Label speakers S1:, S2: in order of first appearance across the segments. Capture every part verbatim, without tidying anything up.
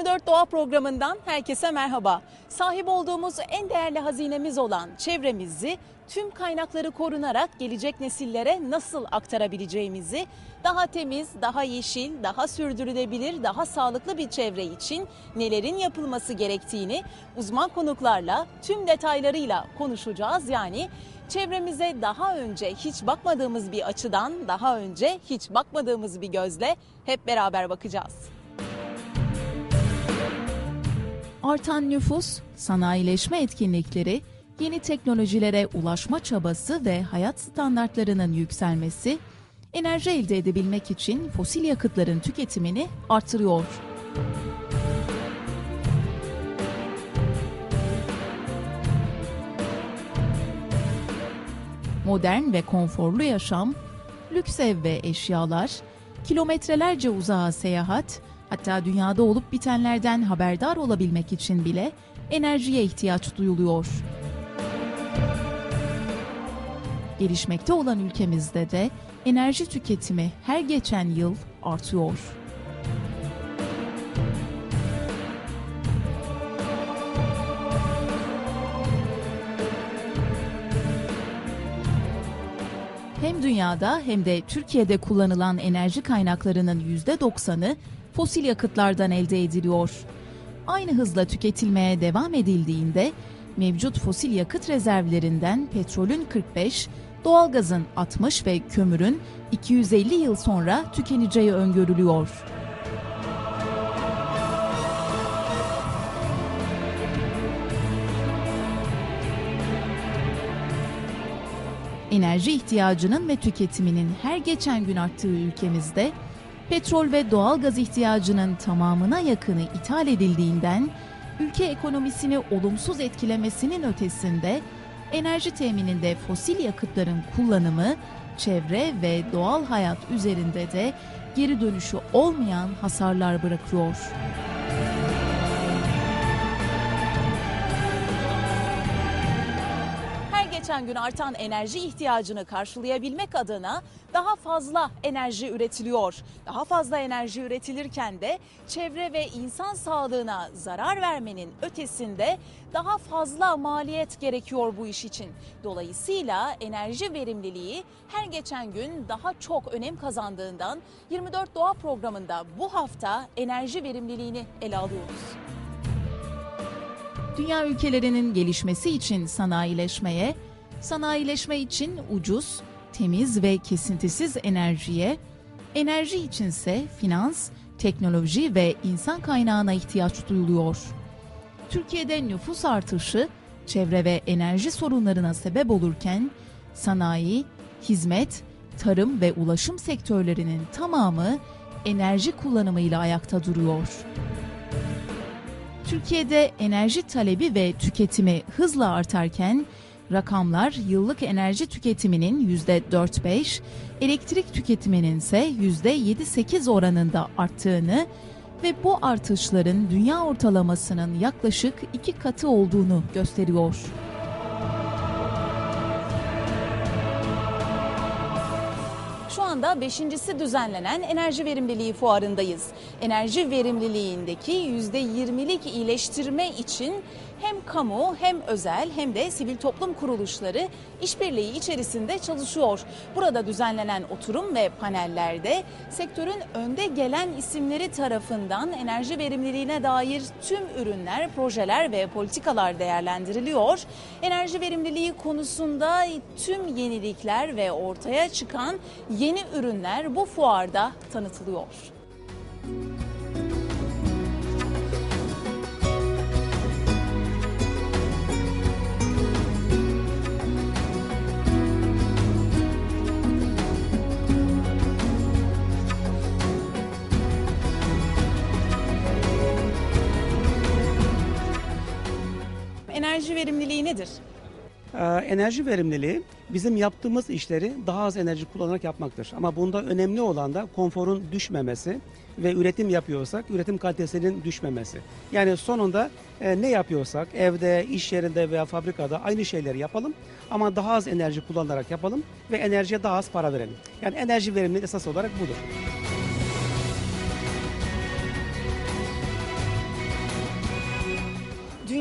S1: dört Doğa programından herkese merhaba. Sahip olduğumuz en değerli hazinemiz olan çevremizi tüm kaynakları korunarak gelecek nesillere nasıl aktarabileceğimizi, daha temiz, daha yeşil, daha sürdürülebilir, daha sağlıklı bir çevre için nelerin yapılması gerektiğini uzman konuklarla tüm detaylarıyla konuşacağız. Yani çevremize daha önce hiç bakmadığımız bir açıdan, daha önce hiç bakmadığımız bir gözle hep beraber bakacağız. Artan nüfus, sanayileşme etkinlikleri, yeni teknolojilere ulaşma çabası ve hayat standartlarının yükselmesi, enerji elde edebilmek için fosil yakıtların tüketimini artırıyor. Modern ve konforlu yaşam, lüks ev ve eşyalar, kilometrelerce uzağa seyahat, hatta dünyada olup bitenlerden haberdar olabilmek için bile enerjiye ihtiyaç duyuluyor. Gelişmekte olan ülkemizde de enerji tüketimi her geçen yıl artıyor. Hem dünyada hem de Türkiye'de kullanılan enerji kaynaklarının yüzde doksanı fosil yakıtlardan elde ediliyor. Aynı hızla tüketilmeye devam edildiğinde mevcut fosil yakıt rezervlerinden petrolün kırk beş, doğalgazın altmış ve kömürün iki yüz elli yıl sonra tükeneceği öngörülüyor. Enerji ihtiyacının ve tüketiminin her geçen gün arttığı ülkemizde petrol ve doğalgaz ihtiyacının tamamına yakını ithal edildiğinden ülke ekonomisini olumsuz etkilemesinin ötesinde enerji temininde fosil yakıtların kullanımı çevre ve doğal hayat üzerinde de geri dönüşü olmayan hasarlar bırakıyor. Geçen gün artan enerji ihtiyacını karşılayabilmek adına daha fazla enerji üretiliyor. Daha fazla enerji üretilirken de çevre ve insan sağlığına zarar vermenin ötesinde daha fazla maliyet gerekiyor bu iş için. Dolayısıyla enerji verimliliği her geçen gün daha çok önem kazandığından yirmi dört Doğa programında bu hafta enerji verimliliğini ele alıyoruz. Dünya ülkelerinin gelişmesi için sanayileşmeye, sanayileşme için ucuz, temiz ve kesintisiz enerjiye, enerji içinse finans, teknoloji ve insan kaynağına ihtiyaç duyuluyor. Türkiye'de nüfus artışı, çevre ve enerji sorunlarına sebep olurken, sanayi, hizmet, tarım ve ulaşım sektörlerinin tamamı enerji kullanımıyla ayakta duruyor. Türkiye'de enerji talebi ve tüketimi hızla artarken, rakamlar yıllık enerji tüketiminin yüzde dört beş, elektrik tüketiminin ise yüzde yedi sekiz oranında arttığını ve bu artışların dünya ortalamasının yaklaşık iki katı olduğunu gösteriyor. Şu anda beşincisi düzenlenen enerji verimliliği fuarındayız. Enerji verimliliğindeki yüzde yirmilik iyileştirme için hem kamu hem özel hem de sivil toplum kuruluşları işbirliği içerisinde çalışıyor. Burada düzenlenen oturum ve panellerde sektörün önde gelen isimleri tarafından enerji verimliliğine dair tüm ürünler, projeler ve politikalar değerlendiriliyor. Enerji verimliliği konusunda tüm yenilikler ve ortaya çıkan yeni ürünler bu fuarda tanıtılıyor. Enerji verimliliği nedir?
S2: Ee, enerji verimliliği bizim yaptığımız işleri daha az enerji kullanarak yapmaktır. Ama bunda önemli olan da konforun düşmemesi ve üretim yapıyorsak üretim kalitesinin düşmemesi. Yani sonunda e, ne yapıyorsak evde, iş yerinde veya fabrikada aynı şeyleri yapalım ama daha az enerji kullanarak yapalım ve enerjiye daha az para verelim. Yani enerji verimliliği esas olarak budur.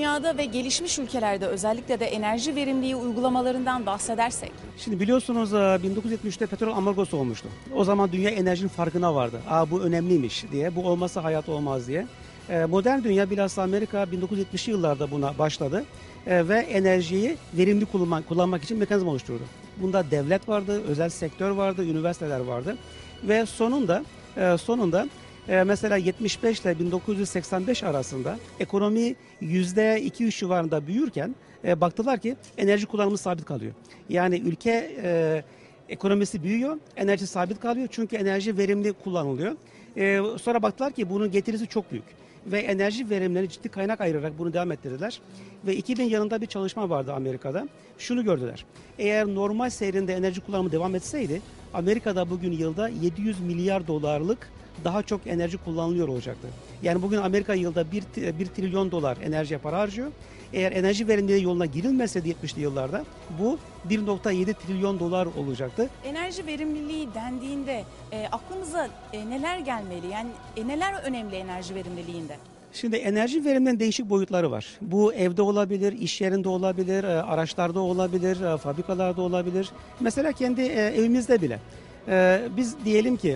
S1: dünyada ve gelişmiş ülkelerde özellikle de enerji verimliliği uygulamalarından bahsedersek.
S2: Şimdi biliyorsunuz bin dokuz yüz yetmiş üçte petrol ambargosu olmuştu. O zaman dünya enerjinin farkına vardı. Aa, bu önemliymiş diye, bu olmasa hayat olmaz diye. Modern dünya bilhassa Amerika bin dokuz yüz yetmişli yıllarda buna başladı ve enerjiyi verimli kullanmak, kullanmak için mekanizma oluşturdu. Bunda devlet vardı, özel sektör vardı, üniversiteler vardı ve sonunda sonunda mesela yetmiş beş ile bin dokuz yüz seksen beş arasında ekonomi yüzde iki üç civarında büyürken baktılar ki enerji kullanımı sabit kalıyor. Yani ülke e, ekonomisi büyüyor, enerji sabit kalıyor çünkü enerji verimli kullanılıyor. E, sonra baktılar ki bunun getirisi çok büyük. Ve enerji verimlerine ciddi kaynak ayırarak bunu devam ettirdiler. Ve iki bin yılında bir çalışma vardı Amerika'da. Şunu gördüler. Eğer normal seyrinde enerji kullanımı devam etseydi Amerika'da bugün yılda yedi yüz milyar dolarlık daha çok enerji kullanılıyor olacaktı. Yani bugün Amerika yılda bir trilyon dolar enerjiye para harcıyor. Eğer enerji verimliliği yoluna girilmeseydi yetmişli yıllarda bu bir nokta yedi trilyon dolar olacaktı.
S1: Enerji verimliliği dendiğinde e, aklımıza e, neler gelmeli? Yani e, neler önemli enerji verimliliğinde?
S2: Şimdi enerji veriminin değişik boyutları var. Bu evde olabilir, iş yerinde olabilir, araçlarda olabilir, fabrikalarda olabilir. Mesela kendi evimizde bile. Biz diyelim ki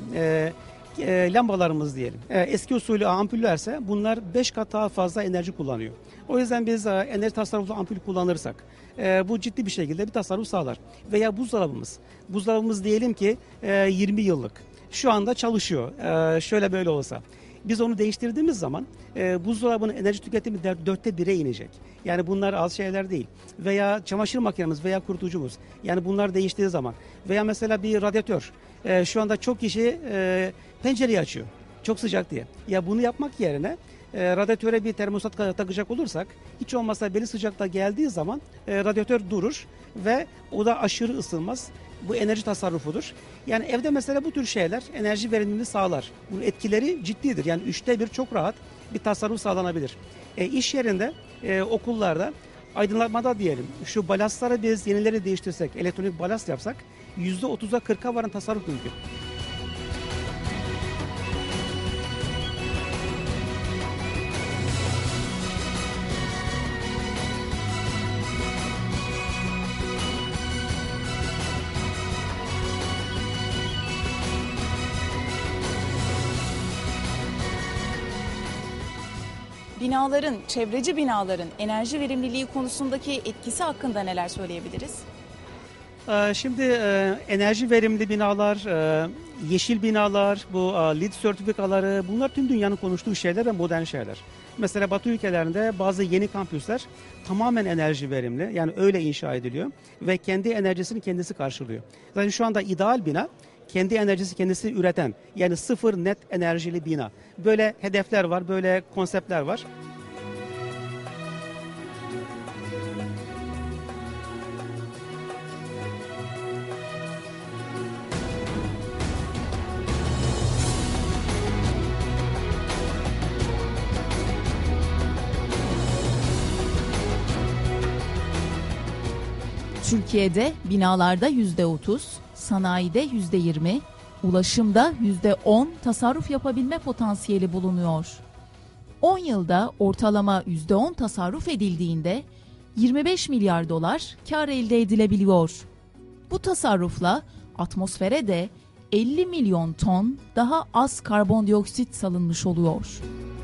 S2: lambalarımız diyelim. Eski usulü ampullerse bunlar beş kat daha fazla enerji kullanıyor. O yüzden biz enerji tasarruflu ampul kullanırsak bu ciddi bir şekilde bir tasarruf sağlar. Veya buzdolabımız. Buzdolabımız diyelim ki yirmi yıllık. Şu anda çalışıyor. Şöyle böyle olsa. Biz onu değiştirdiğimiz zaman e, buzdolabının enerji tüketimi dörtte bire inecek. Yani bunlar az şeyler değil. Veya çamaşır makinemiz veya kurutucumuz. Yani bunlar değiştiği zaman. Veya mesela bir radyatör. E, şu anda çok kişi e, pencereyi açıyor. Çok sıcak diye. Ya bunu yapmak yerine e, radyatöre bir termostat takacak olursak hiç olmazsa belli sıcakta geldiği zaman e, radyatör durur ve o da aşırı ısınmaz. Bu enerji tasarrufudur. Yani evde mesela bu tür şeyler enerji verimliliğini sağlar. Bunun etkileri ciddidir. Yani üçte bir çok rahat bir tasarruf sağlanabilir. E, iş yerinde, e, okullarda, aydınlatmada diyelim şu balastları biz yenileri değiştirsek, elektronik balast yapsak yüzde otuza kırka varan tasarruf mümkün.
S1: Binaların, çevreci binaların enerji verimliliği konusundaki etkisi hakkında neler söyleyebiliriz?
S2: Şimdi enerji verimli binalar, yeşil binalar, bu LEED sertifikaları bunlar tüm dünyanın konuştuğu şeyler ve modern şeyler. Mesela Batı ülkelerinde bazı yeni kampüsler tamamen enerji verimli yani öyle inşa ediliyor ve kendi enerjisini kendisi karşılıyor. Zaten şu anda ideal bina kendi enerjisi kendisi üreten yani sıfır net enerjili bina. Böyle hedefler var, böyle konseptler var.
S3: Türkiye'de binalarda yüzde otuz, sanayide yüzde yirmi, ulaşımda yüzde on tasarruf yapabilme potansiyeli bulunuyor. on yılda ortalama yüzde on tasarruf edildiğinde yirmi beş milyar dolar kar elde edilebiliyor. Bu tasarrufla atmosfere de elli milyon ton daha az karbondioksit salınmış oluyor.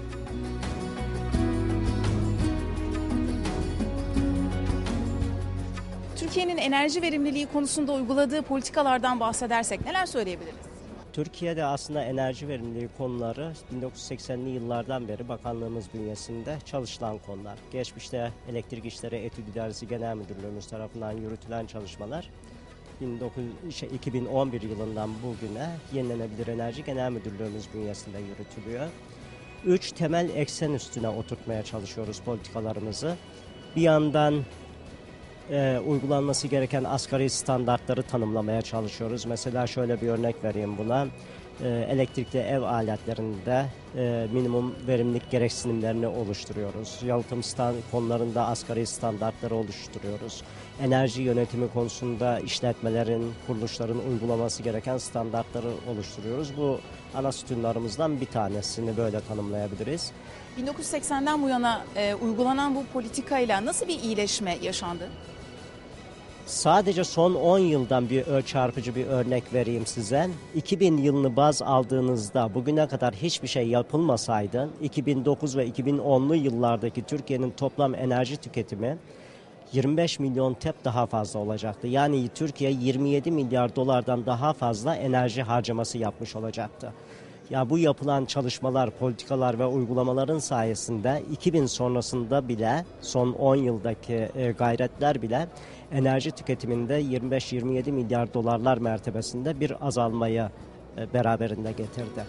S1: Türkiye'nin enerji verimliliği konusunda uyguladığı politikalardan bahsedersek neler söyleyebiliriz?
S4: Türkiye'de aslında enerji verimliliği konuları bin dokuz yüz seksenli yıllardan beri bakanlığımız bünyesinde çalışılan konular. Geçmişte Elektrik İşleri Etüt İdaresi Genel Müdürlüğümüz tarafından yürütülen çalışmalar iki bin on bir yılından bugüne Yenilenebilir Enerji Genel Müdürlüğümüz bünyesinde yürütülüyor. Üç temel eksen üstüne oturtmaya çalışıyoruz politikalarımızı. Bir yandan e, uygulanması gereken asgari standartları tanımlamaya çalışıyoruz. Mesela şöyle bir örnek vereyim buna. e, elektrikli ev aletlerinde e, minimum verimlilik gereksinimlerini oluşturuyoruz. Yalıtım stand konularında asgari standartları oluşturuyoruz. Enerji yönetimi konusunda işletmelerin, kuruluşların uygulaması gereken standartları oluşturuyoruz. Bu ana sütunlarımızdan bir tanesini böyle tanımlayabiliriz.
S1: bin dokuz yüz seksenden bu yana e, uygulanan bu politikayla nasıl bir iyileşme yaşandı?
S4: Sadece son on yıldan bir ö- çarpıcı bir örnek vereyim size. iki bin yılını baz aldığınızda bugüne kadar hiçbir şey yapılmasaydı iki bin dokuz ve iki bin onlu yıllardaki Türkiye'nin toplam enerji tüketimi yirmi beş milyon tep daha fazla olacaktı. Yani Türkiye yirmi yedi milyar dolardan daha fazla enerji harcaması yapmış olacaktı. Ya bu yapılan çalışmalar, politikalar ve uygulamaların sayesinde iki bin sonrasında bile son on yıldaki e, gayretler bile enerji tüketiminde yirmi beş yirmi yedi milyar dolarlar mertebesinde bir azalmayı e, beraberinde getirdi.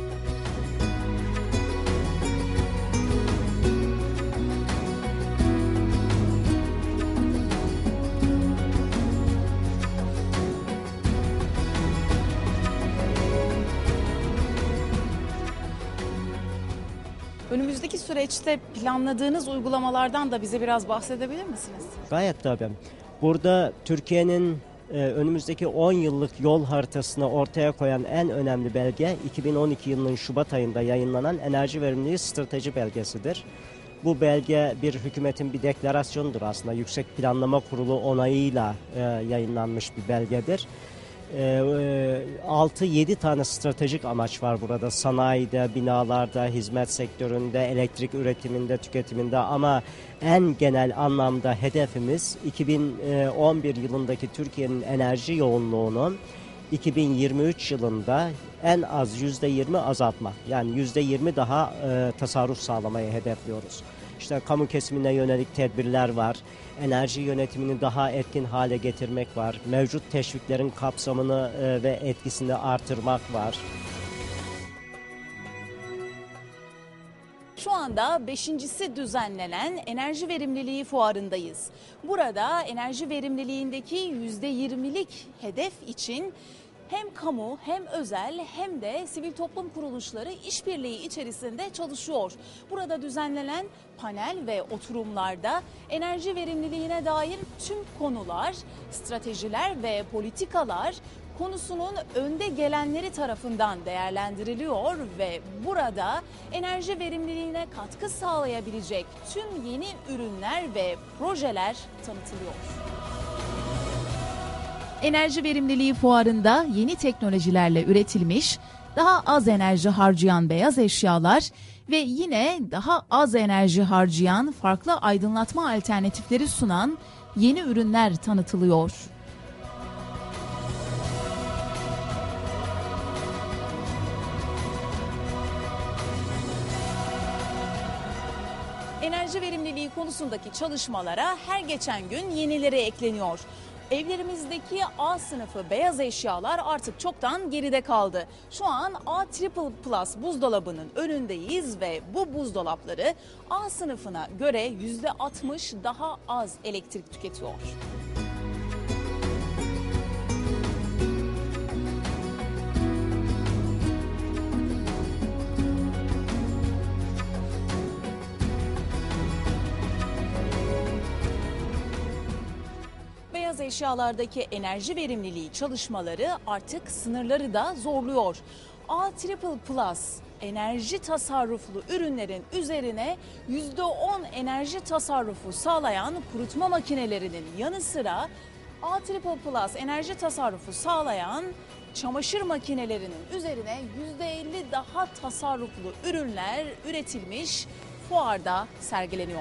S1: Önümüzdeki süreçte planladığınız uygulamalardan da bize biraz bahsedebilir misiniz?
S4: Gayet tabii. Burada Türkiye'nin e, önümüzdeki on yıllık yol haritasını ortaya koyan en önemli belge iki bin on iki yılının Şubat ayında yayınlanan Enerji Verimliliği Strateji Belgesidir. Bu belge bir hükümetin bir deklarasyonudur aslında. Yüksek Planlama Kurulu onayıyla e, yayınlanmış bir belgedir. altı yedi tane stratejik amaç var burada. Sanayide, binalarda, hizmet sektöründe, elektrik üretiminde, tüketiminde ama en genel anlamda hedefimiz iki bin on bir yılındaki Türkiye'nin enerji yoğunluğunun iki bin yirmi üç yılında en az yüzde yirmi azaltma. Yani yüzde yirmi daha e, tasarruf sağlamayı hedefliyoruz. İşte kamu kesimine yönelik tedbirler var. Enerji yönetimini daha etkin hale getirmek var. Mevcut teşviklerin kapsamını e, ve etkisini artırmak var.
S1: Şu anda beşincisi düzenlenen enerji verimliliği fuarındayız. Burada enerji verimliliğindeki yüzde yirmilik hedef için hem kamu hem özel hem de sivil toplum kuruluşları işbirliği içerisinde çalışıyor. Burada düzenlenen panel ve oturumlarda enerji verimliliğine dair tüm konular, stratejiler ve politikalar konusunun önde gelenleri tarafından değerlendiriliyor ve burada enerji verimliliğine katkı sağlayabilecek tüm yeni ürünler ve projeler tanıtılıyor.
S3: Enerji verimliliği fuarında yeni teknolojilerle üretilmiş, daha az enerji harcayan beyaz eşyalar ve yine daha az enerji harcayan farklı aydınlatma alternatifleri sunan yeni ürünler tanıtılıyor.
S1: Enerji verimliliği konusundaki çalışmalara her geçen gün yenileri ekleniyor. Evlerimizdeki A sınıfı beyaz eşyalar artık çoktan geride kaldı. Şu an A Triple Plus buzdolabının önündeyiz ve bu buzdolapları A sınıfına göre yüzde altmış daha az elektrik tüketiyor. Beyaz eşyalardaki enerji verimliliği çalışmaları artık sınırları da zorluyor. A Triple Plus enerji tasarruflu ürünlerin üzerine yüzde on enerji tasarrufu sağlayan kurutma makinelerinin yanı sıra A Triple Plus enerji tasarrufu sağlayan çamaşır makinelerinin üzerine yüzde elli daha tasarruflu ürünler üretilmiş, fuarda sergileniyor.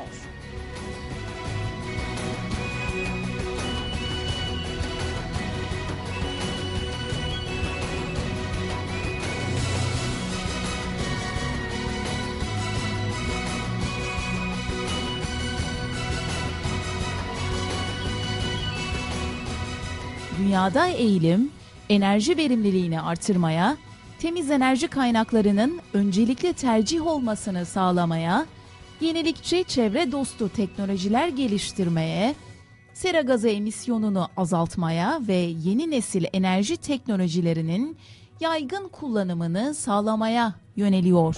S3: Dünyada eğilim, enerji verimliliğini artırmaya, temiz enerji kaynaklarının öncelikli tercih olmasını sağlamaya, yenilikçi çevre dostu teknolojiler geliştirmeye, sera gazı emisyonunu azaltmaya ve yeni nesil enerji teknolojilerinin yaygın kullanımını sağlamaya yöneliyor.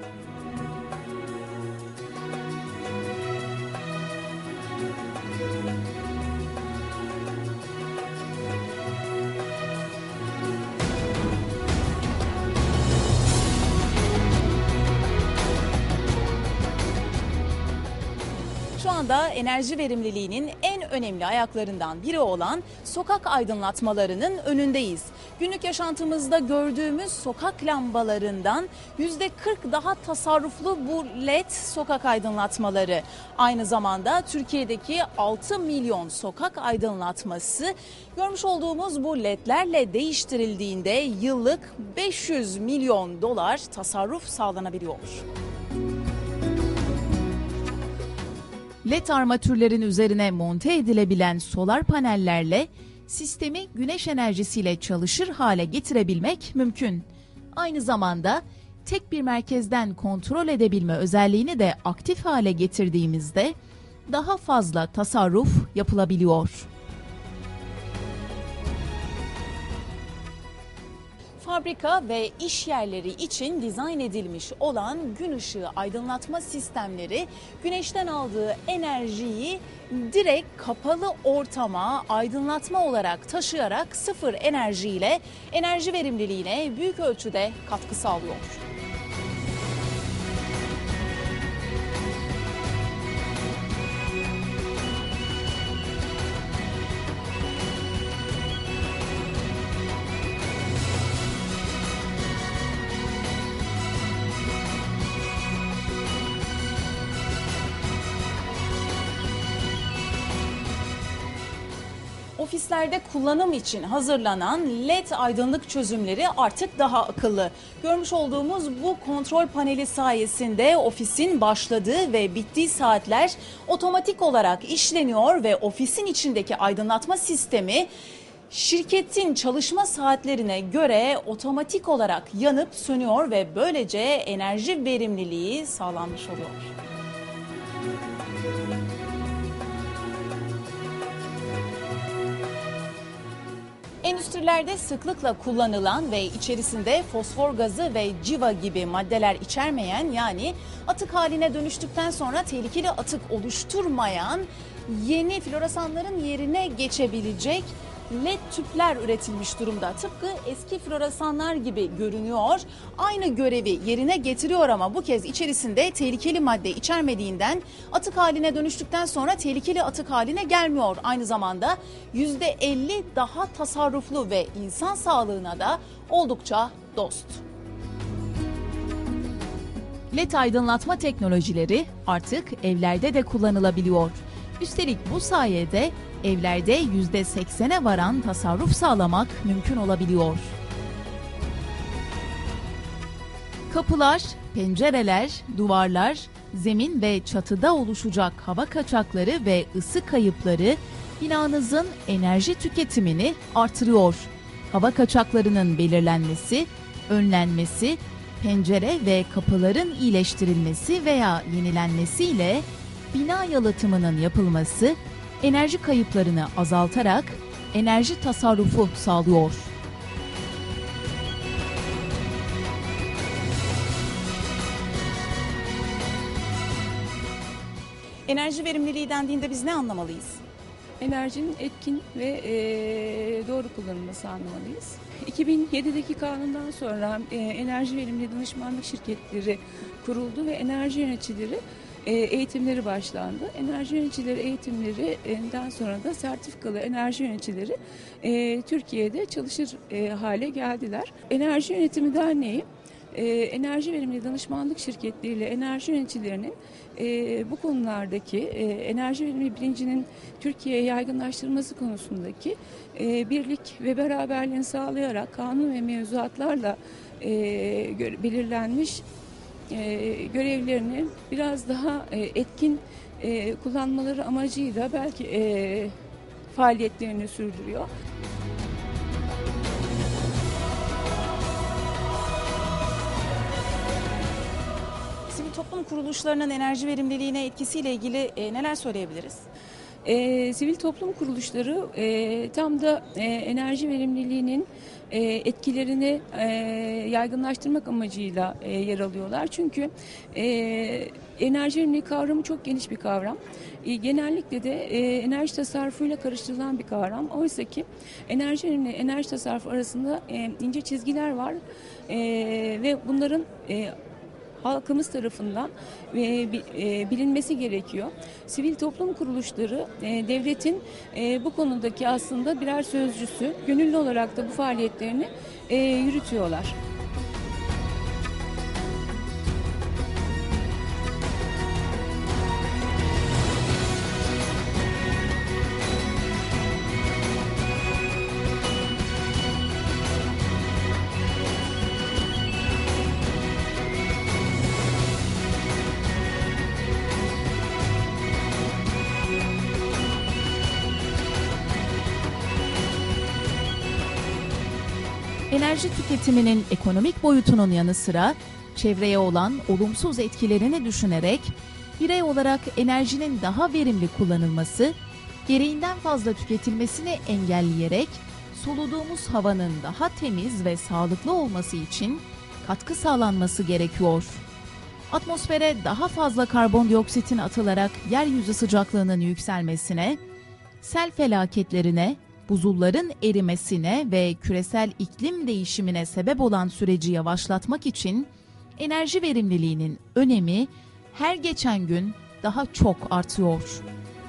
S1: Şu anda enerji verimliliğinin en önemli ayaklarından biri olan sokak aydınlatmalarının önündeyiz. Günlük yaşantımızda gördüğümüz sokak lambalarından yüzde kırk daha tasarruflu bu led sokak aydınlatmaları. Aynı zamanda Türkiye'deki altı milyon sokak aydınlatması görmüş olduğumuz bu ledlerle değiştirildiğinde yıllık beş yüz milyon dolar tasarruf sağlanabiliyor.
S3: led armatürlerin üzerine monte edilebilen solar panellerle sistemi güneş enerjisiyle çalışır hale getirebilmek mümkün. Aynı zamanda tek bir merkezden kontrol edebilme özelliğini de aktif hale getirdiğimizde daha fazla tasarruf yapılabiliyor.
S1: Fabrika ve iş yerleri için dizayn edilmiş olan gün ışığı aydınlatma sistemleri güneşten aldığı enerjiyi direkt kapalı ortama aydınlatma olarak taşıyarak sıfır enerjiyle enerji verimliliğine büyük ölçüde katkı sağlıyor. Ofislerde kullanım için hazırlanan led aydınlık çözümleri artık daha akıllı. Görmüş olduğumuz bu kontrol paneli sayesinde ofisin başladığı ve bittiği saatler otomatik olarak işleniyor ve ofisin içindeki aydınlatma sistemi şirketin çalışma saatlerine göre otomatik olarak yanıp sönüyor ve böylece enerji verimliliği sağlanmış oluyor. Endüstrilerde sıklıkla kullanılan ve içerisinde fosfor gazı ve civa gibi maddeler içermeyen, yani atık haline dönüştükten sonra tehlikeli atık oluşturmayan yeni floresanların yerine geçebilecek led tüpler üretilmiş durumda. Tıpkı eski floresanlar gibi görünüyor. Aynı görevi yerine getiriyor ama bu kez içerisinde tehlikeli madde içermediğinden atık haline dönüştükten sonra tehlikeli atık haline gelmiyor. Aynı zamanda yüzde elli daha tasarruflu ve insan sağlığına da oldukça dost.
S3: led aydınlatma teknolojileri artık evlerde de kullanılabiliyor. Üstelik bu sayede evlerde yüzde seksene varan tasarruf sağlamak mümkün olabiliyor. Kapılar, pencereler, duvarlar, zemin ve çatıda oluşacak hava kaçakları ve ısı kayıpları binanızın enerji tüketimini artırıyor. Hava kaçaklarının belirlenmesi, önlenmesi, pencere ve kapıların iyileştirilmesi veya yenilenmesiyle bina yalıtımının yapılması enerji kayıplarını azaltarak enerji tasarrufu sağlıyor.
S1: Enerji verimliliği dendiğinde biz ne anlamalıyız?
S5: Enerjinin etkin ve e, doğru kullanılması anlamalıyız. iki bin yedideki kanundan sonra e, enerji verimli danışmanlık şirketleri kuruldu ve enerji yöneticileri e, eğitimleri başlandı. Enerji yöneticileri eğitimlerinden sonra da sertifikalı enerji yöneticileri e, Türkiye'de çalışır e, hale geldiler. Enerji Yönetimi Derneği e, enerji verimli danışmanlık şirketleriyle enerji yöneticilerinin e, bu konulardaki e, enerji verimi bilincinin Türkiye'ye yaygınlaştırılması konusundaki e, birlik ve beraberliğini sağlayarak kanun ve mevzuatlarla e, gö- belirlenmiş e, görevlerini biraz daha e, etkin e, kullanmaları amacıyla belki e, faaliyetlerini sürdürüyor.
S1: Sivil toplum kuruluşlarının enerji verimliliğine etkisiyle ilgili e, neler söyleyebiliriz?
S5: E, sivil toplum kuruluşları e, tam da e, enerji verimliliğinin e, etkilerini e, yaygınlaştırmak amacıyla e, yer alıyorlar. Çünkü e, enerji verimliliği kavramı çok geniş bir kavram. E, genellikle de e, enerji tasarrufuyla karıştırılan bir kavram. Oysa ki enerji verimliliği, enerji tasarrufu arasında e, ince çizgiler var e, ve bunların e, halkımız tarafından e, bi- e, bilinmesi gerekiyor. Sivil toplum kuruluşları e, devletin e, bu konudaki aslında birer sözcüsü, gönüllü olarak da bu faaliyetlerini e, yürütüyorlar.
S3: Enerji tüketiminin ekonomik boyutunun yanı sıra çevreye olan olumsuz etkilerini düşünerek birey olarak enerjinin daha verimli kullanılması, gereğinden fazla tüketilmesini engelleyerek soluduğumuz havanın daha temiz ve sağlıklı olması için katkı sağlanması gerekiyor. Atmosfere daha fazla karbondioksitin atılarak yeryüzü sıcaklığının yükselmesine, sel felaketlerine, buzulların erimesine ve küresel iklim değişimine sebep olan süreci yavaşlatmak için enerji verimliliğinin önemi her geçen gün daha çok artıyor.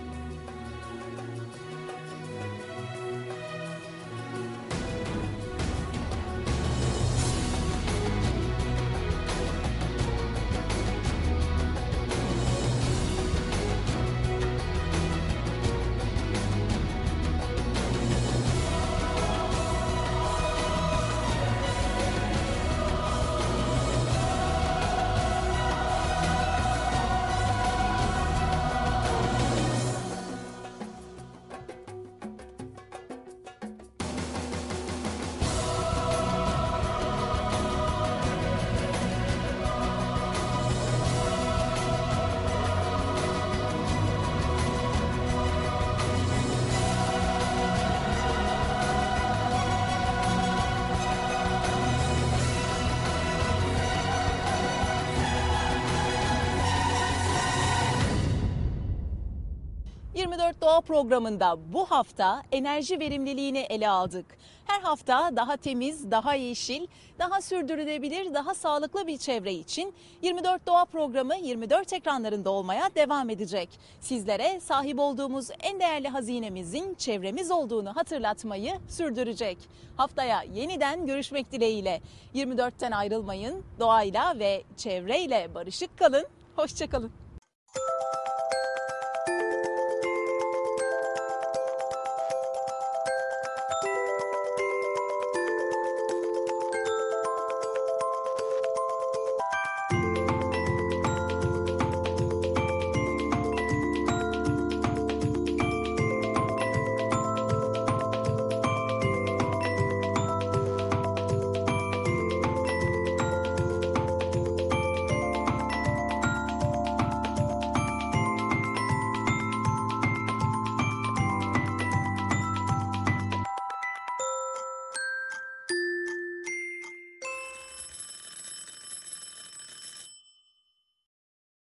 S1: yirmi dört Doğa programında bu hafta enerji verimliliğini ele aldık. Her hafta daha temiz, daha yeşil, daha sürdürülebilir, daha sağlıklı bir çevre için yirmi dört Doğa programı yirmi dört ekranlarında olmaya devam edecek. Sizlere sahip olduğumuz en değerli hazinemizin çevremiz olduğunu hatırlatmayı sürdürecek. Haftaya yeniden görüşmek dileğiyle. yirmi dörtten ayrılmayın, doğayla ve çevreyle barışık kalın, hoşça kalın.